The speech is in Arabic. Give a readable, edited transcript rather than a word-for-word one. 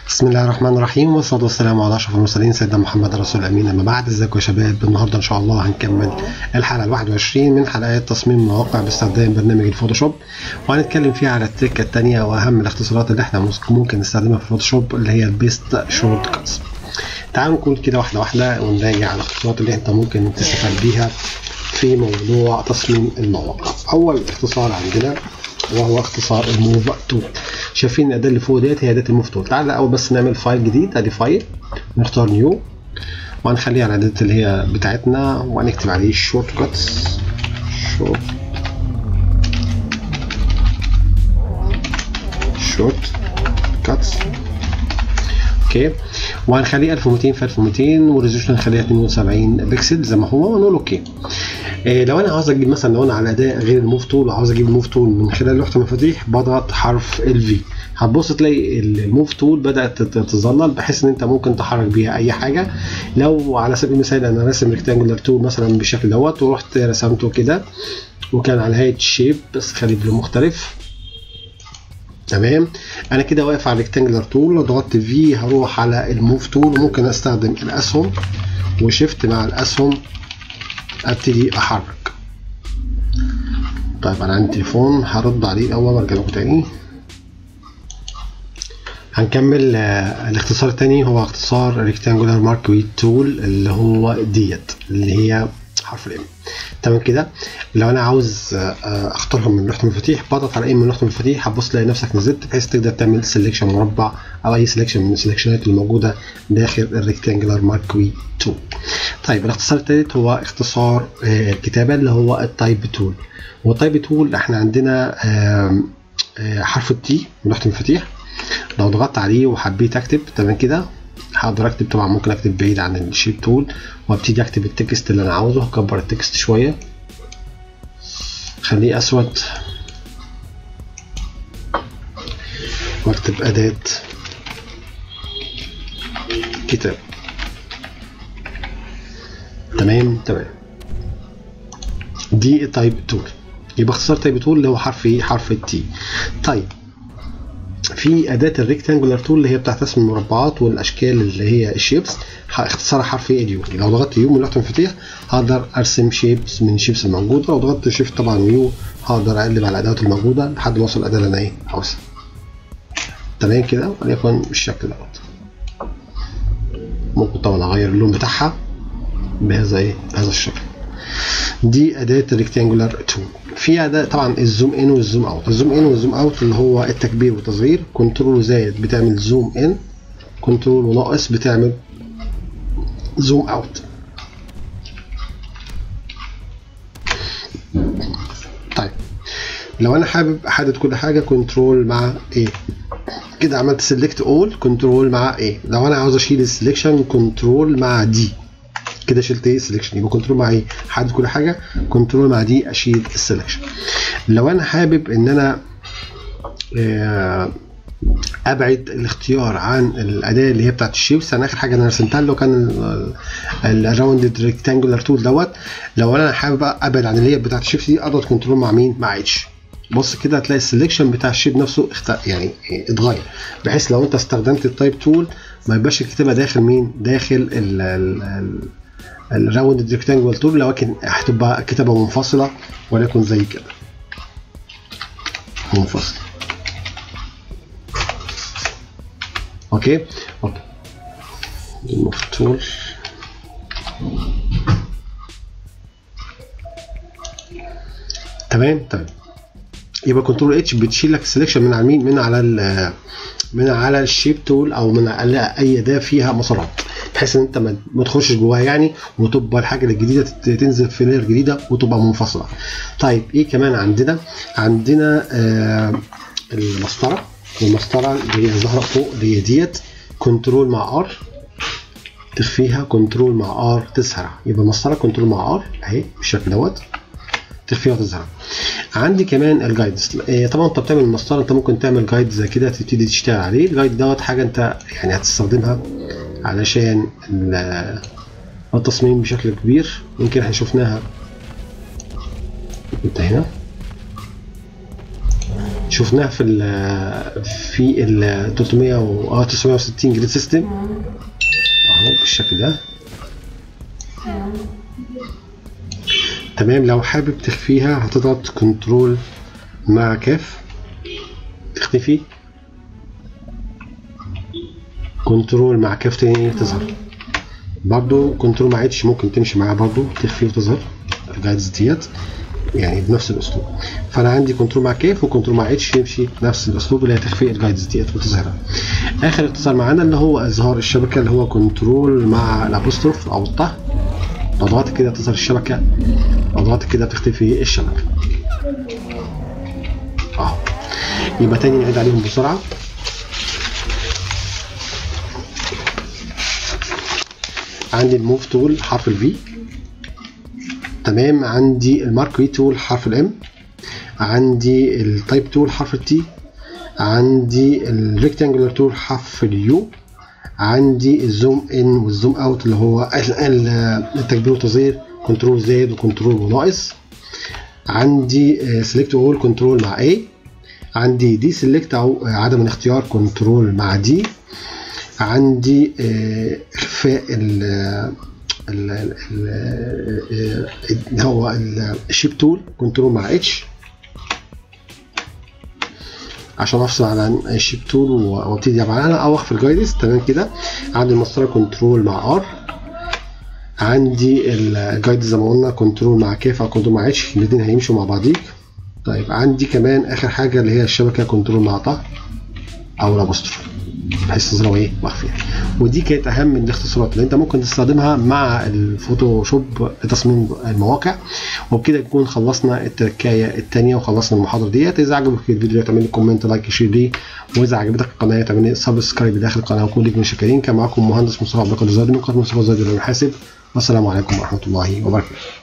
بسم الله الرحمن الرحيم، والصلاة والسلام على أشرف المرسلين سيدنا محمد رسول الأمين. أما بعد، ازيكم يا شباب؟ النهارده إن شاء الله هنكمل الحلقة 21 من حلقات تصميم مواقع باستخدام برنامج الفوتوشوب، وهنتكلم فيها على التركة التانية وأهم الاختصارات اللي احنا ممكن نستخدمها في الفوتوشوب اللي هي البيست شورت كاتس. تعالوا نقول كده واحدة واحدة ونراجع على الاختصارات اللي انت ممكن تستفاد بيها في موضوع تصميم المواقع. أول اختصار عندنا وهو اختصار الموف تول. شايفين الاداه اللي فوق ديت هي اداه الموف تول. تعالى اول بس نعمل فايل جديد، ادي فايل، نختار نيو وهنخليها على الاداه اللي هي بتاعتنا وهنكتب عليه شورت كاتس. شورت كاتس اوكي، وهنخليه 1200 في 1200 والريزولوشن نخليها 72 بكسل زي ما هو ونقول اوكي. لو انا عاوز اجيب مثلا، لو انا على اداه غير الموف تول وعاوز اجيب الموف تول من خلال لوحه المفاتيح، بضغط حرف الفي، هتبص تلاقي الموف تول بدات تتظلل بحيث ان انت ممكن تحرك بيها اي حاجه. لو على سبيل المثال انا راسم ريكتانجولار تول مثلا بالشكل دوت ورحت رسمته كده وكان على هيئه شيب بس خليه بلون مختلف، تمام. انا كده واقف على الريكتانجولار تول، لو ضغطت في هروح على الموف تول وممكن استخدم الاسهم وشيفت مع الاسهم ابتدي احرك. طيب انا عندي تليفون هرد عليه الاول وارجع لكم تاني. هنكمل. الاختصار التاني هو اختصار ريكتانجولار ماركويت تول اللي هو ديت اللي هي حرف الام، تمام كده. لو انا عاوز اختارهم من لوحه المفاتيح بضغط على من لوحه المفاتيح، هتبص تلاقي نفسك نزلت بحيث تقدر تعمل سيلكشن مربع او اي سيلكشن من السيلكشنات اللي موجوده داخل الريكتانجولار ماركويت تول. طيب الاختصار الثالث هو اختصار الكتابه اللي هو التايب تول. والتايب تول احنا عندنا حرف التي من لوحه المفاتيح، لو ضغطت عليه وحبيت اكتب تمام كده هقدر اكتب. طبعا ممكن اكتب بعيد عن الشيب تول وابتدي اكتب التكست اللي انا عاوزه. هكبر التكست شويه خليه اسود واكتب اداه كتاب، تمام. دي تايب تول، يبقى اختصار تايب تول اللي هو حرف التي. طيب في اداه الريكتانجولار تول اللي هي بتاعت رسم المربعات والاشكال اللي هي الشيبس، اختصارها حرف اليو. لو ضغطت يو من لوحه المفاتيح هقدر ارسم شيبس من الشيبس الموجوده، لو ضغطت شيفت طبعا ويو هقدر اقلب على الادوات الموجوده لحد ما اوصل الاداه اللي انا عاوزها، تمام كده. وليكن بالشكل دوت. ممكن طبعا اغير اللون بتاعها بهذا الشكل. دي اداه الريكتانجولار تول. في اداه طبعا الزوم ان والزوم اوت. الزوم ان والزوم اوت اللي هو التكبير والتصغير، كنترول زائد بتعمل زوم ان، كنترول وناقص بتعمل زوم اوت. طيب لو انا حابب احدد كل حاجه كنترول مع ايه كده، عملت سيلكت اول كنترول مع ايه. لو انا عاوز اشيل السلكشن كنترول مع دي، كده شلت ايه سلكشن، يبقى كنترول مع ايه حدد كل حاجه، كنترول مع دي اشيل السلكشن. لو انا حابب ان انا ابعد الاختيار عن الاداه اللي هي بتاعت الشيبس، انا اخر حاجه انا رسمتها اللي كان الراوندد ريكتانجولار تول دوت. لو انا حابب ابعد عن اللي هي بتاعت الشيبس دي اضغط كنترول مع مين، مع اتش. بص كده هتلاقي السلكشن بتاع الشيب نفسه يعني اتغير، بحيث لو انت استخدمت التايب تول ما يبقاش الكتابه داخل مين، داخل الراوند ريكتانجل تول، لكن هتبقى كتابه منفصله وليكن زي كده منفصل. اوكي الموف تول تمام. يبقى كنترول اتش بتشيل لك السلكشن من على مين، من على الشيب تول او من على اي اداه فيها مسارات، بحيث ان انت ما تخشش جواها يعني، وتبقى الحاجه الجديده تنزل في لير جديده وتبقى منفصله. طيب ايه كمان عندنا المسطره. والمسطره اللي هي ظاهره فوق اللي هي ديت كنترول مع ار تخفيها، كنترول مع ار تظهرها. يبقى المسطره كنترول مع ار اهي بالشكل دوت تخفيها وتظهرها. عندي كمان الجايدز. طبعا انت بتعمل المسطره انت ممكن تعمل جايد زي كده تبتدي تشتغل عليه. الجايد دوت حاجه انت يعني هتستخدمها علشان التصميم بشكل كبير. يمكن احنا شفناها انت هنا شفناها في ال 360 جريد سيستم اهو بالشكل ده. تمام. لو حابب تخفيها هتضغط كنترول مع كاف تختفي، كنترول مع كاف تاني تظهر، برضو كنترول مع اتش ممكن تمشي معاها برضو تخفي وتظهر الجايدز ديت يعني بنفس الاسلوب. فانا عندي كنترول مع كاف وكنترول مع اتش يمشي نفس الاسلوب اللي هي تخفي الجايدز ديت وتظهرها. اخر اختصار معانا اللي هو اظهار الشبكه اللي هو كنترول مع الابوستروف او الطه، لو ضغطت كده تظهر الشبكه، لو ضغطت كده بتختفي الشبكه اهو. يبقى تاني نعيد عليهم بسرعه. عندي الموف تول حرف الفي، تمام. عندي الماركوي تول حرف الام، عندي التايب تول حرف التي، عندي الريكتانجولار تول حرف اليو، عندي الزوم ان والزوم اوت اللي هو التكبير والتصغير كنترول زائد وكنترول وناقص، عندي سيلكت اول كنترول مع A، عندي دي سيلكت او عدم الاختيار كنترول مع دي، عندي اخفاء اللي هو الشيب تول كنترول مع اتش عشان افصل عن الشيب تول وابتدي ابعدها او اخفي الجايدز. تمام كده. عندي المسطره كنترول مع ار، عندي الجايدز زي ما قلنا كنترول مع كاف او كنترول مع اتش، الاثنين هيمشوا مع بعضيك. طيب عندي كمان اخر حاجه اللي هي الشبكه كنترول مع طه او الابوستروف بحيث تظهر ايه مخفيه. ودي كانت اهم من الاختصارات اللي انت ممكن تستخدمها مع الفوتوشوب لتصميم المواقع. وبكده نكون خلصنا التركايه الثانيه وخلصنا المحاضره ديت. اذا عجبك الفيديو تعمل لي كومنت لايك شير ليه، واذا عجبتك القناه تعمل لي سبسكرايب داخل القناه وكون ليك من شاكرين. كان معاكم مهندس مصطفى عبد القادر زايد من قناه مصطفى زايد للمحاسب، والسلام عليكم ورحمه الله وبركاته.